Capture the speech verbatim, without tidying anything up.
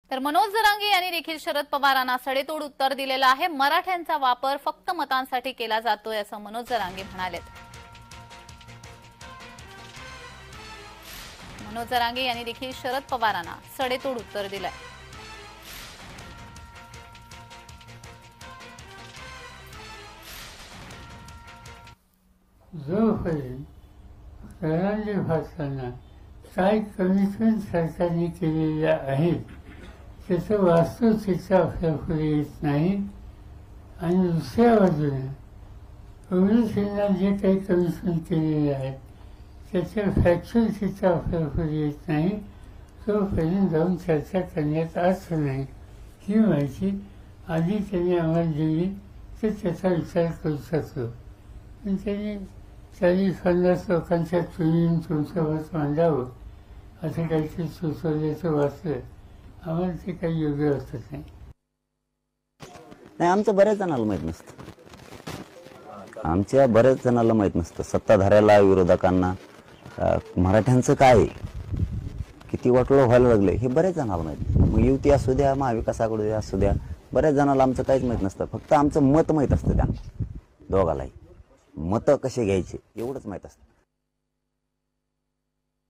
तर मनोज जरांगे यांनी देखील शरद पवारांना सडेतोड उत्तर दिलेलं आहे। मराठ्यांचा वापर फक्त मतांसाठी केला जातोय असं मनोज जरांगे म्हणाले। मनोज जरांगे यांनी देखील शरद पवारांना सडेतोड उत्तर दिलंय। जोपर्यंत शहरांच्या भाषांना काय कमिटमेंट सरकारने केलेल्या आहेत त्याचं वास्तवचित्र आपल्यापुढे येत नाही। आणि दुसऱ्या बाजूने ओबीसींना जे काही कमिटमेंट केलेले आहेत त्याचं फॅक्च्युअल चित्र आपल्यापुढे येत नाही। तोपर्यंत जाऊन चर्चा करण्यात अर्थ नाही। ही माहिती आधी त्यांनी आम्हाला दिली तर त्याचा विचार करू शकतो, पण त्यांनी चाळीस पन्नास लोकांच्या तुलनेने तुमचं मत मांडावं असं काहीतरी सुचवल्याचं वाचलं, आम्हाला ते काही योग्य वाटत नाही। नाही, आमचं बऱ्याच जणांना माहीत नसतं। आमच्या बऱ्याच जणांना माहीत नसतं सत्ताधाऱ्याला, विरोधकांना मराठ्यांचं काय किती वाटोळं व्हायला लागलं हे बऱ्याच जणांना माहीत। मग युती असू द्या, महाविकास आघाडी असू द्या, बऱ्याच जणांना आमचं काहीच माहीत नसतं। फक्त आमचं मत माहीत असतं त्यांना दोघालाही, मतं कसे घ्यायचे एवढंच माहीत असतं।